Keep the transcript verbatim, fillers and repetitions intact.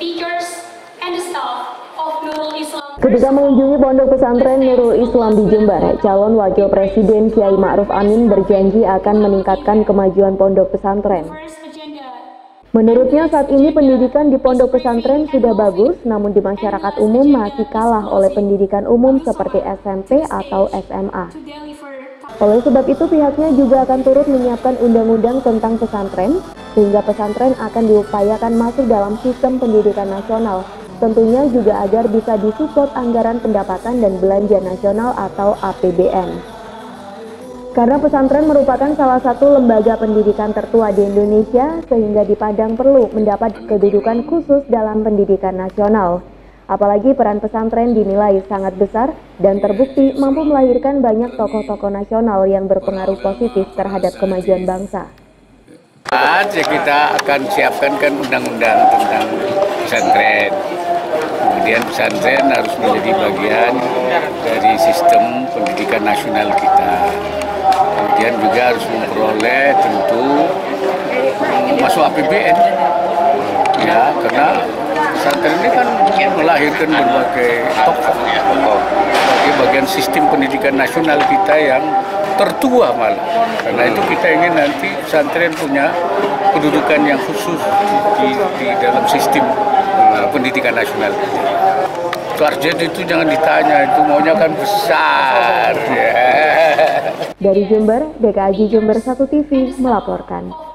teachers, and the staff of Nurul Islam. Ketika mengunjungi pondok pesantren Nurul Islam di Jember, calon wakil presiden Kiai Ma'ruf Amin berjanji akan meningkatkan kemajuan pondok pesantren. Menurutnya saat ini pendidikan di pondok pesantren sudah bagus, namun di masyarakat umum masih kalah oleh pendidikan umum seperti S M P atau S M A. Oleh sebab itu pihaknya juga akan turut menyiapkan undang-undang tentang pesantren, sehingga pesantren akan diupayakan masuk dalam sistem pendidikan nasional. Tentunya juga agar bisa disupport anggaran pendapatan dan belanja nasional atau A P B N. Karena pesantren merupakan salah satu lembaga pendidikan tertua di Indonesia, sehingga dipandang perlu mendapat kedudukan khusus dalam pendidikan nasional. Apalagi peran pesantren dinilai sangat besar dan terbukti mampu melahirkan banyak tokoh-tokoh nasional yang berpengaruh positif terhadap kemajuan bangsa. Ya, kita akan siapkan kan undang-undang tentang pesantren. Kemudian pesantren harus menjadi bagian dari sistem pendidikan nasional kita. Kemudian juga harus memperoleh tentu masuk A P B N. Ya, karena pesantren ini kan melahirkan berbagai tokoh, sebagai bagian sistem pendidikan nasional kita yang tertua malah. Karena itu kita ingin nanti pesantren punya kedudukan yang khusus di, di dalam sistem uh, pendidikan nasional. Target itu jangan ditanya, itu maunya kan besar. Ya. Dari Jember, D K A J Jember satu T V melaporkan.